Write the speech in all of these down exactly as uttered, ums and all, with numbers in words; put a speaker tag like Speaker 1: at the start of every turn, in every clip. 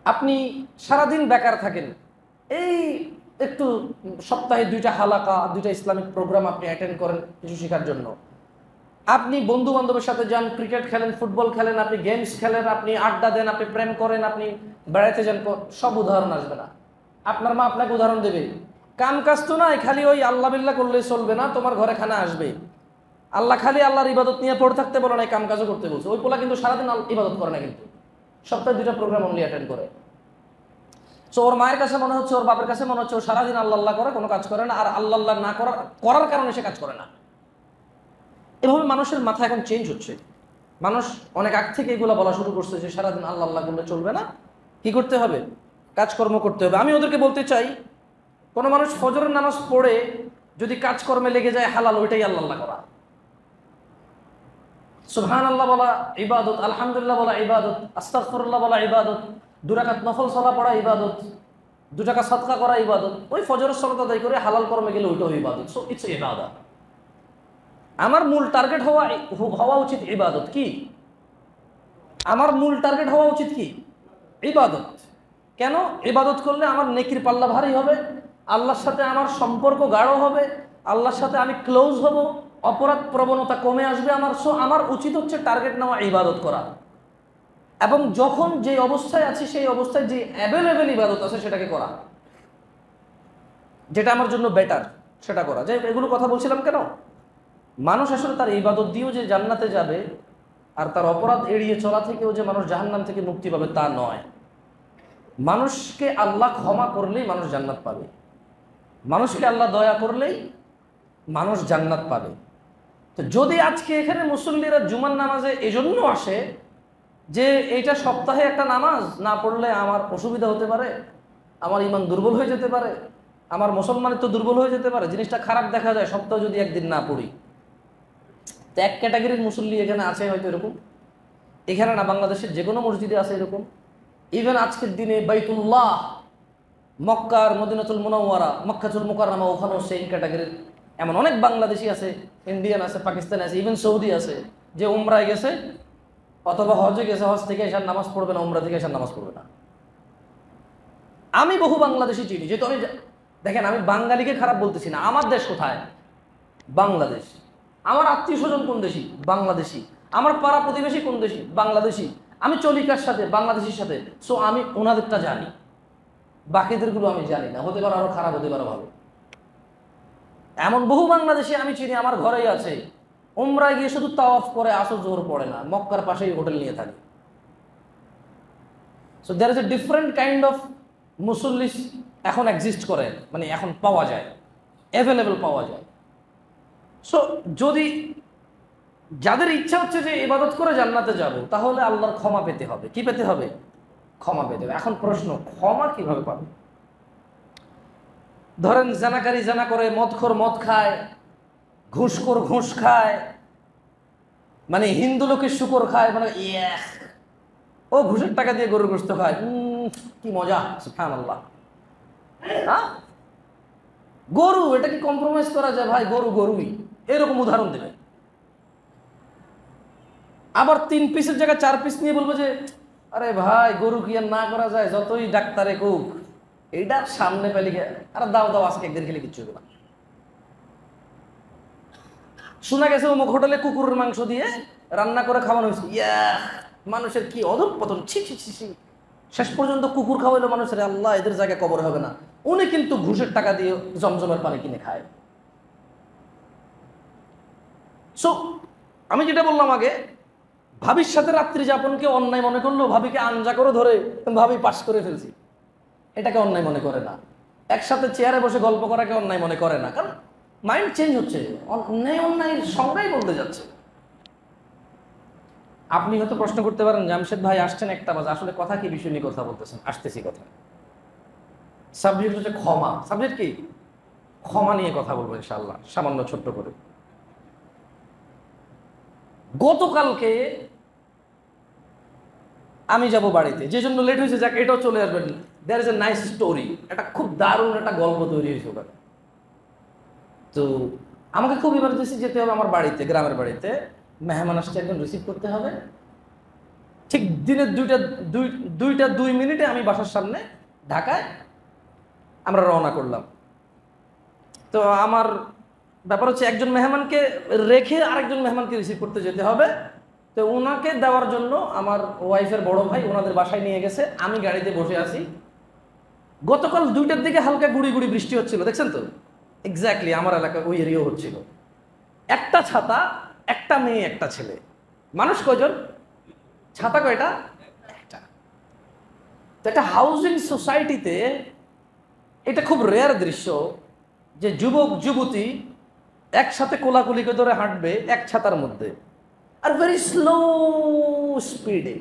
Speaker 1: আপনি সারাদিন বেকার থাকেন, এই একটু সপ্তাহে দুইটা হালাকা, দুইটা ইসলামিক প্রোগ্রাম আপনি অ্যাটেন্ড করেন কিছু শেখার জন্য। আপনি বন্ধু বান্ধবের সাথে যান, ক্রিকেট খেলেন, ফুটবল খেলেন, আপনি গেমস খেলেন, আপনি আড্ডা দেন, আপনি প্রেম করেন, আপনি বেড়াইতে যান, সব উদাহরণ আসবে না। আপনার মা আপনাকে উদাহরণ দেবে, কাম কাজ তো নাই, খালি ওই আল্লাহ বিল্লাহ করলে চলবে না, তোমার ঘরে খানা আসবে। আল্লাহ খালি আল্লাহর ইবাদত নিয়ে পড়ে থাকতে বলে না, কাম কাজও করতে বলছে। ওই পোলা কিন্তু সারাদিন ইবাদত করে না, কিন্তু সপ্তাহে দুইটা প্রোগ্রাম অনলি অ্যাটেন্ড করে। তো ওর মায়ের কাছে মনে হচ্ছে, ওর বাবার কাছে মনে হচ্ছে ও সারাদিন আল্লাহ আল্লাহ করে, কোনো কাজ করে না, আর আল্লাহ আল্লাহ না করার করার কারণে সে কাজ করে না। এভাবে মানুষের মাথা এখন চেঞ্জ হচ্ছে। মানুষ অনেক আগ থেকে এগুলো বলা শুরু করছে যে সারাদিন আল্লাহ আল্লাহ করলে চলবে না, কি করতে হবে? কাজকর্ম করতে হবে। আমি ওদেরকে বলতে চাই, কোনো মানুষ ফজরের নামাজ পড়ে যদি কাজকর্মে লেগে যায়, হালাল ওইটাই আল্লাহ আল্লাহ করা। সুবহানাল্লাহ বলা ইবাদত, আলহামদুলিল্লাহ বলা ইবাদত, আস্তাগফিরুল্লাহ বলা ইবাদত, দুই রাকাত নফল সালাত পড়া ইবাদত, দু টাকা সাদকা করা ইবাদত। ওই ফজরের সালাত আদায় করে হালাল কর্মে গেলে ওইটাও ইবাদত। সো ইটস ইবাদত। আমার মূল টার্গেট হওয়া হওয়া উচিত ইবাদত। কি আমার মূল টার্গেট হওয়া উচিত? কি ইবাদত। কেন? ইবাদত করলে আমার নেকির পাল্লা ভারী হবে, আল্লাহর সাথে আমার সম্পর্ক গাঢ় হবে, আল্লাহর সাথে আমি ক্লোজ হব, অপরাধ প্রবণতা কমে আসবে আমার। সো আমার উচিত হচ্ছে টার্গেট নেওয়া, ইবাদত করা, এবং যখন যে অবস্থায় আছি সেই অবস্থায় যে অ্যাভেলেবেল ইবাদত আছে সেটাকে করা, যেটা আমার জন্য বেটার সেটা করা। যে এগুলো কথা বলছিলাম কেন, মানুষ আসলে তার ইবাদত দিয়েও যে জান্নাতে যাবে, আর তার অপরাধ এড়িয়ে চলা থেকেও যে মানুষ জাহান্নাম থেকে মুক্তি পাবে তা নয়। মানুষকে আল্লাহ ক্ষমা করলেই মানুষ জান্নাত পাবে, মানুষকে আল্লাহ দয়া করলেই মানুষ জান্নাত পাবে। তো যদি আজকে এখানে মুসল্লিরা জুমার নামাজে এজন্য আসে যে এইটা সপ্তাহে একটা নামাজ না পড়লে আমার অসুবিধা হতে পারে, আমার ইমান দুর্বল হয়ে যেতে পারে, আমার মুসলমানিত্ব দুর্বল হয়ে যেতে পারে, জিনিসটা খারাপ দেখা যায় সপ্তাহে যদি একদিন না পড়ি। তো এক ক্যাটাগরির মুসল্লি এখানে আছে হয়তো এরকম, এখানে না বাংলাদেশের যে কোনো মসজিদে আছে এরকম। ইভেন আজকের দিনে বাইতুল্লাহ, মক্কার মদিনাতুল মুনাওয়ারা, মক্কাতুল মুকাররমা, ওখানেও সেম ক্যাটাগরির এমন অনেক বাংলাদেশি আছে, ইন্ডিয়ান আছে, পাকিস্তানি আছে, ইভেন সৌদি আছে, যে উমরায় গেছে অথবা হজে গেছে, হজ থেকে এসার নামাজ পড়বে না, উমরা থেকে এসার নামাজ পড়বে না। আমি বহু বাংলাদেশি চিনি, যেহেতু আমি, দেখেন আমি বাঙালিকে খারাপ বলতেছি না, আমার দেশ কোথায়? বাংলাদেশ। আমার আত্মীয় স্বজন কোন দেশি? বাংলাদেশি। আমার পাড়া প্রতিবেশী কোন দেশি? বাংলাদেশি। আমি চলি কার সাথে? বাংলাদেশির সাথে। সো আমি ওনাদেরটা জানি, বাকিদেরগুলো আমি জানি না। হতে পারে আরো খারাপ, হতে পারে ভালো। এমন বহু বাংলাদেশি আমি চিনি, আমার ঘরেই আছে, উমরায় গিয়ে শুধু তাওয়াফ করে, আসর জোহর পড়ে না, মক্কার পাশেই হোটেল নিয়ে থাকে। So there is a different kind of মুসল্লিস এখন এক্সিস্ট করে, মানে এখন পাওয়া যায়, অ্যাভেলেবেল পাওয়া যায়। সো যদি যাদের ইচ্ছা হচ্ছে যে ইবাদত করে জান্নাতে যাব, তাহলে আল্লাহর ক্ষমা পেতে হবে। কি পেতে হবে? ক্ষমা পেতে হবে। এখন প্রশ্ন, ক্ষমা কিভাবে পাবে? ধরেন জানাকারী জানা করে, মদখোর মদ খায়, ঘুষখোর ঘুষ খায়, মানে হিন্দু লোকের শুকর খায়, মানে ইয়া ও ঘুষের টাকা দিয়ে গরুর গোশত খায়, কি মজা, সুবহানাল্লাহ। হ্যাঁ, গরু, এটা কি কম্প্রোমাইজ করা যায়? ভাই গরু গরুই, এরকম উদাহরণ দেবে। আবার তিন পিসের জায়গায় চার পিস নিয়ে বলবো যে আরে ভাই গরু কি আর না করা যায়, যতই ডাক্তারে কুক, এইটা সামনে পেলে আরে দাও দাও, আজকে একদিন খেলে কিচ্ছু হবে না। শোনা গেছে অমুক হোটেলে কুকুরের মাংস দিয়ে রান্না করে খাওয়ানো হয়েছে, ইয়া মানুষের কি অধঃপতন, ছি ছি ছি ছি। শেষ পর্যন্ত কুকুর খাওয়াইলো মানুষের, আল্লাহ এদের জায়গায় কবর হবে না। উনি কিন্তু ঘুষের টাকা দিয়ে জমজমের পানি কিনে খায়। সো আমি যেটা বললাম আগে, ভাবির সাথে রাত্রি যাপনকে অন্যায় মনে করলো, ভাবিকে আঞ্জা করে ধরে ভাবি পাস করে ফেলছি, এটাকে অন্যায় মনে করে না। একসাথে চেয়ারে বসে গল্প করাকে অন্যায় মনে করে না, কারণ মাইন্ড চেঞ্জ হচ্ছে, অন্যায় অন্যায় সংজ্ঞাই বলতে যাচ্ছে। আপনি হয়তো প্রশ্ন করতে পারেন, জামশেদ ভাই আসছেন একটা বাজে, আসলে কথা কি বিষয় নিয়ে কথা বলতেছেন? আসতেছি কথা। সাবজেক্ট হচ্ছে ক্ষমা। সাবজেক্ট কি? ক্ষমা নিয়ে কথা বলবো ইনশাআল্লাহ, সামান্য ছোট্ট করে। গতকালকে আমি যাব বাড়িতে, যে জন্য লেট হয়েছে, যাক এটাও চলে আসবেন। There is a nice story, একটা খুব দারুণ একটা গল্প তৈরি হয়েছে ওখানে। তো আমাকে খুব ইমার্জেন্সি যেতে হবে আমার বাড়িতে, গ্রামের বাড়িতে। মেহমান আসছে, একজন রিসিভ করতে হবে। ঠিক দিনের দুইটা দুই দুইটা দুই মিনিটে আমি বাসার সামনে ঢাকায় আমরা রওনা করলাম। তো আমার ব্যাপার হচ্ছে একজন মেহমানকে রেখে আরেকজন মেহমানকে রিসিভ করতে যেতে হবে। তো ওনাকে দেওয়ার জন্য আমার ওয়াইফের বড় ভাই ওনাদের বাসায় নিয়ে গেছে, আমি গাড়িতে বসে আছি। গতকাল দুইটার দিকে হালকা গুড়ি গুড়ি বৃষ্টি হচ্ছিল, দেখছেন তো? এক্স্যাক্টলি আমার এলাকা ওই এরিয়াও হচ্ছিল। একটা ছাতা, একটা মেয়ে, একটা ছেলে। মানুষ কয়জন? ছাতা কয়টা? একটা। তো একটা হাউজিং সোসাইটিতে এটা খুব রেয়ার দৃশ্য যে যুবক যুবতী একসাথে কোলাকুলিকে ধরে হাঁটবে এক ছাতার মধ্যে, আর ভেরি স্লো স্পিডে,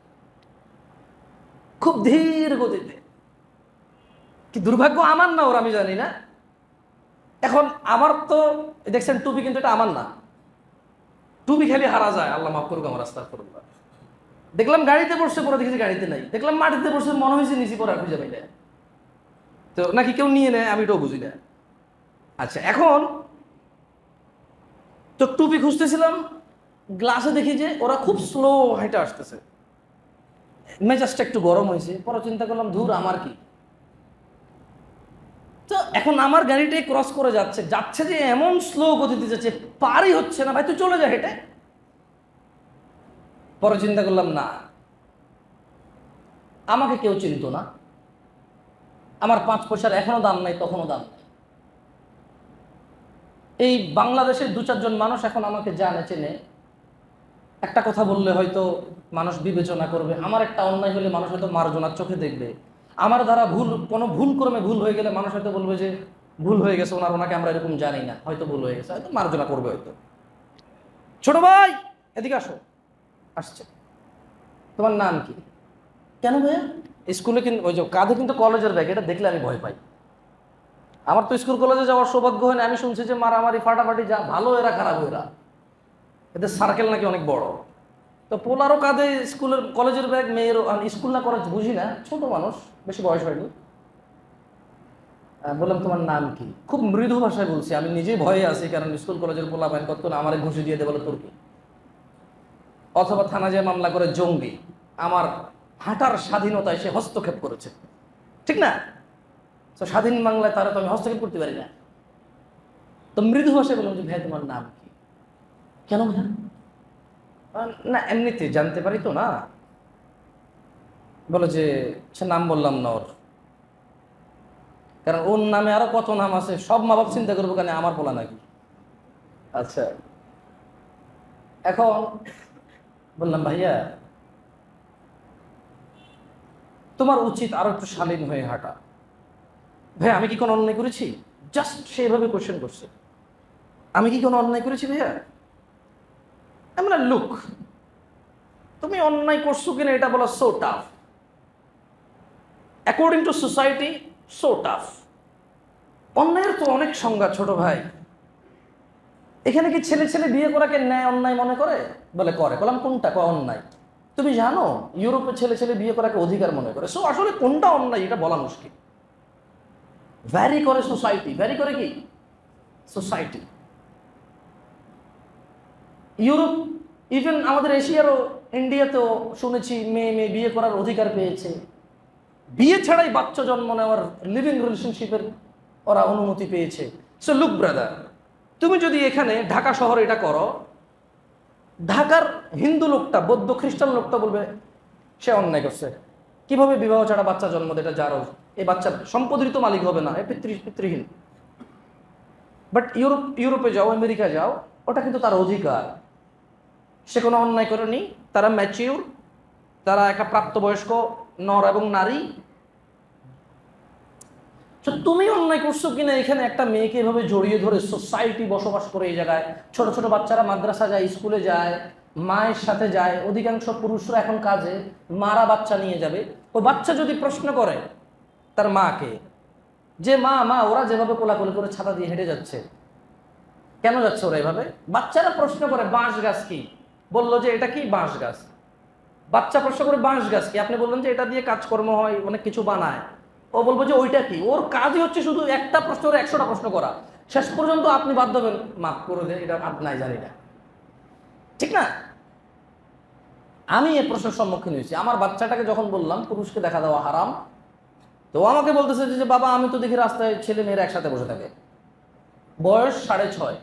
Speaker 1: খুব ধীর গতিতে। কি দুর্ভাগ্য আমার না ওর, আমি জানি না। এখন আমার তো দেখছেন টুপি, কিন্তু এটা আমার না। টুপি খালি হারা যায়, আল্লাহ মাফ করুক আমার, আস্তাগফিরুল্লাহ। দেখলাম গাড়িতে বসছে, পরে দেখেছি গাড়িতে নাই। দেখলাম মাটিতে বসছে, মনে হয়েছে নিচে পরে খুঁজে পাই না। তো নাকি কেউ নিয়ে নেয়, আমি এটাও বুঝি না। আচ্ছা, এখন তো টুপি খুঁজতেছিলাম, গ্লাসে দেখি যে ওরা খুব স্লো হাইটে আসতেছে। মেজাজটা একটু গরম হয়েছে, পরে চিন্তা করলাম ধুর আমার কি। তো এখন আমার গাড়িটাই ক্রস করে যাচ্ছে যাচ্ছে যে এমন স্লো গতিতে যাচ্ছে, পারই হচ্ছে না। ভাই তুই চলে যা হেঁটে। পরে চিন্তা করলাম না, আমাকে কেউ চিনত না, আমার পাঁচ পয়সার এখনো দাম নাই, তখনও দাম নাই। এই বাংলাদেশের দু চারজন মানুষ এখন আমাকে জানে, চেনে। একটা কথা বললে হয়তো মানুষ বিবেচনা করবে, আমার একটা অন্যায় হলে মানুষ হয়তো মার্জনার চোখে দেখবে, আমার দ্বারা ভুল কোনো ভুল ক্রমে ভুল হয়ে গেলে মানুষ হয়তো বলবে যে ভুল হয়ে গেছে ওনার, ওনাকে আমরা এরকম জানি না, হয়তো ভুল হয়ে গেছে, হয়তো মার্জনা করবে। হয়তো ছোট ভাই এদিকে আসো। আসছে। তোমার নাম কি? কেন ভাইয়া? স্কুলে কিন্তু ওই যে কাঁধে কিন্তু কলেজের ব্যাগ, এটা দেখলে আমি ভয় পাই। আমার তো স্কুল কলেজে যাওয়ার সৌভাগ্য হয় না। আমি শুনছি যে মারামারি ফাটাফাটি, যা ভালো এরা খারাপ এরা, এদের সার্কেল নাকি অনেক বড়। তো পোলারও কাঁধে স্কুলের কলেজের ব্যাগ, মেয়েরও। স্কুল না কলেজ বুঝি না, ছোট মানুষ, বেশি বয়স হয়নি। বললাম তোমার নাম কি? খুব মৃদু ভাষায় বলছি, আমি নিজেই ভয়ে আছি, কারণ স্কুল কলেজের পোলা ব্যাগ কতক্ষণ আমার ঘুষি দিয়ে দেবো তোর কি, অথবা থানা যে মামলা করে জঙ্গি, আমার হাঁটার স্বাধীনতায় সে হস্তক্ষেপ করেছে, ঠিক না? তো স্বাধীন বাংলায় তারা তো আমি হস্তক্ষেপ করতে পারি না। তো মৃদু ভাষায় বললাম যে ভাই তোমার নাম কি? কেন ভাই? না এমনিতে জানতে পারি তো না। বলো যে সে নাম বললাম না ওর, কারণ ওর নামে আরো কত নাম আছে, সব মা বাপ চিন্তা করবো কেন আমার পোলা নাকি। আচ্ছা, এখন বললাম ভাইয়া তোমার উচিত আরো একটু শালীন হয়ে হাঁটা। ভাইয়া আমি কি কোনো অন্যায় করেছি? জাস্ট সেইভাবে কোশ্চেন করছে, আমি কি কোনো অন্যায় করেছি ভাইয়া? আমরা লুক, তুমি অন্যায় করছো কিনা এটা বলা so tough, according to society so tough. অন্যায়ের তো অনেক সংজ্ঞা ছোট ভাই। এখানে কি ছেলে ছেলে বিয়ে করাকে ন্যায় অন্যায় মনে করে? বলে করে। বললাম কোনটা অন্যায়? তুমি জানো ইউরোপে ছেলে ছেলে বিয়ে করাকে অধিকার মনে করে। সো আসলে কোনটা অন্যায় এটা বলা মুশকিল। ভ্যারি করে সোসাইটি, ভ্যারি করে কি সোসাইটি। ইউরোপ, ইভেন আমাদের এশিয়ারও, ইন্ডিয়াতেও শুনেছি মেয়ে মেয়ে বিয়ে করার অধিকার পেয়েছে, বিয়ে ছাড়াই বাচ্চা জন্ম নেওয়ার লিভিং রিলেশনশিপের ওরা অনুমতি পেয়েছে। সো লুক ব্রাদার, তুমি যদি এখানে ঢাকা শহরে এটা করো, ঢাকার হিন্দু লোকটা, বৌদ্ধ খ্রিস্টান লোকটা বলবে সে অন্যায় করছে, কিভাবে বিবাহ ছাড়া বাচ্চা জন্ম দেয়, এটা যারও, এই বাচ্চার সম্পদের তো মালিক হবে না, এ পিতৃ পিতৃহীন। বাট ইউরোপ, ইউরোপে যাও, আমেরিকা যাও, ওটা কিন্তু তার অধিকার, সে কোনো অন্যায় করেনি, তারা ম্যাচিউর, তারা একটা প্রাপ্তবয়স্ক নর এবং নারী। তুমি অন্যায় করছো কিনা এখানে একটা মেয়েকে এভাবে জড়িয়ে ধরে, সোসাইটি বসবাস করে এই জায়গায়, ছোট ছোট বাচ্চারা মাদ্রাসা যায়, স্কুলে যায়, মায়ের সাথে যায়, অধিকাংশ পুরুষরা এখন কাজে, মারা বাচ্চা নিয়ে যাবে। ও বাচ্চা যদি প্রশ্ন করে তার মাকে যে মা মা ওরা যেভাবে কোলাকুলি করে ছাতা দিয়ে হেঁটে যাচ্ছে, কেন যাচ্ছে ওরা এভাবে? বাচ্চারা প্রশ্ন করে বাঁশ গাছ কি, বললো যে এটা কি বাঁশ গাছ। বাচ্চা প্রশ্ন করে বাঁশ গাছ কি, আপনি বললেন যে এটা দিয়ে কাজকর্ম হয়, অনেক কিছু বানায়। ও বলবো যে ওইটা কি। ওর কাজই হচ্ছে শুধু একটা প্রশ্ন করে একশোটা প্রশ্ন করা, শেষ পর্যন্ত আপনি বাধ্য হবেন মাফ করে দেন এটা আপনাই জানি না, ঠিক না? আমি এই প্রশ্নের সম্মুখীন হয়েছি। আমার বাচ্চাটাকে যখন বললাম পুরুষকে দেখা দেওয়া হারাম, তো ও আমাকে বলতেছে যে বাবা আমি তো দেখি রাস্তায় ছেলে মেয়েরা একসাথে বসে থাকে, বয়স সাড়ে ছয়।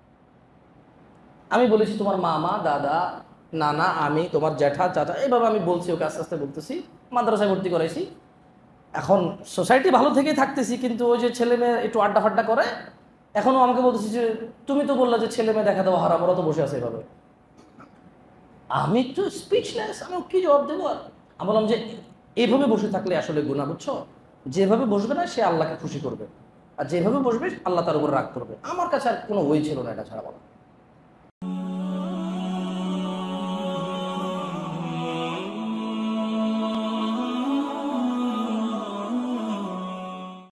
Speaker 1: আমি বলেছি তোমার মামা, দাদা, নানা, আমি, তোমার জ্যাঠা, চাচা, এইভাবে আমি বলছি ওকে, আস্তে আস্তে বলতেছি। মাদ্রাসায় ভর্তি করাইছি। এখন সোসাইটি ভালো থেকেই থাকতেছি, কিন্তু ওই যে ছেলে মেয়ে একটু আড্ডা ফাড্ডা করে, এখনও আমাকে বলতেছি যে তুমি তো বললা যে ছেলে মেয়ে দেখা দেওয়া হারাম, ওরা তো বসে আছে এভাবে। আমি তো স্পিচলেস, আমি কি জবাব দেবো? আর আমি বললাম যে এইভাবে বসে থাকলে আসলে গুনাহ, বুঝছো? যেভাবে বসবে না সে আল্লাহকে খুশি করবে, আর যেভাবে বসবে আল্লাহ তার উপর রাগ করবে। আমার কাছে আর কোনো ওয়ে ছিল না এটা ছাড়া বলা।